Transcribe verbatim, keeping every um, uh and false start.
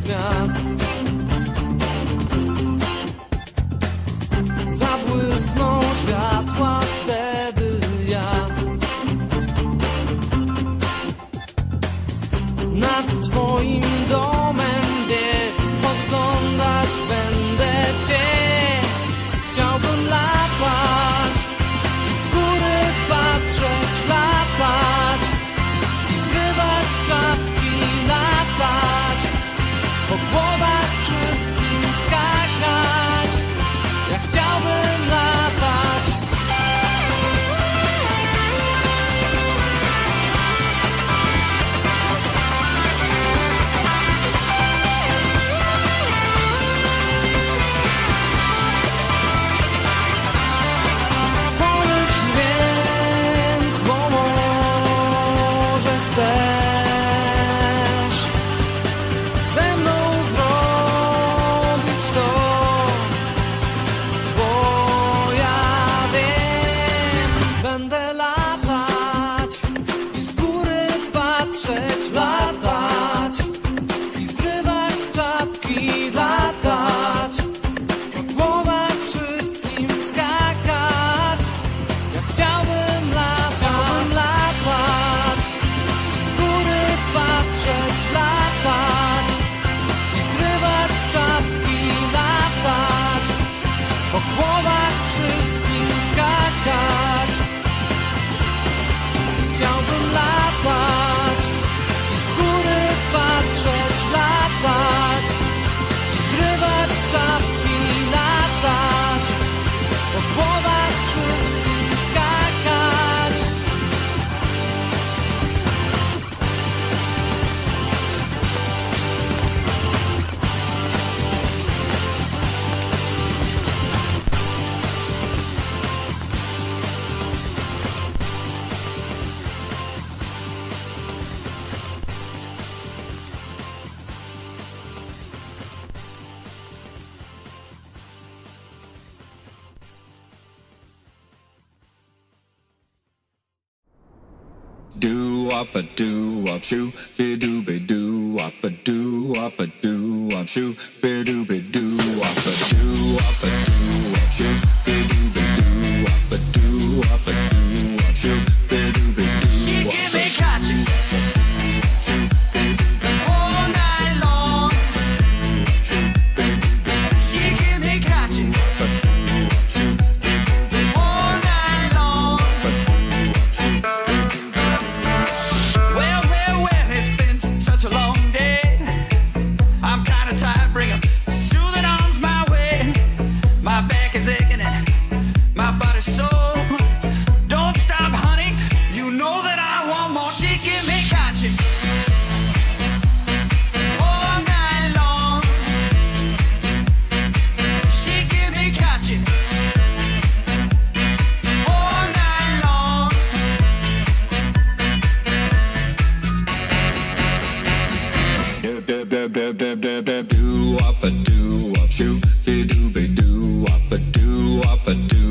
gwiazd. Zabłysną światła wtedy ja nad twoim domem biec, podglądać będę cię. Chciałbym latać i z góry patrzeć, latać i zrywać czapki, latać, po głowach wszystkim skakać. Ja chciałbym latać. Pomyśl więc, bo może chcesz ze mną zrobić to, bo ja wiem, będę latać i z góry patrzeć, latać i zrywać czapki, latać, po głowach wszystkim skakać. Ja chciałbym latać, latać i z góry patrzeć, latać i zrywać czapki, latać, po głowach wszystkim skakać. Chciałbym latać i z góry patrzeć, latać i zrywać czapki, latać, po głowach wszystkim skakać. Do up a do up shoo, be do be do up a do up a do up shoo, be do be do up a do up a do up shoo, be do be do up a do up a do up shoo, be do be do. She give me catching all night long. She give me catching all night long. Well, well, well, it's been such a long day. I'm kinda tired, bring 'em soothing arms my way. My back is aching and my body's sore. Don't stop, honey, you know that I want more. She give me catching all night long. She give me catching all night long. Do do do do do do do do up a do up shoo, be do be do up a do up a do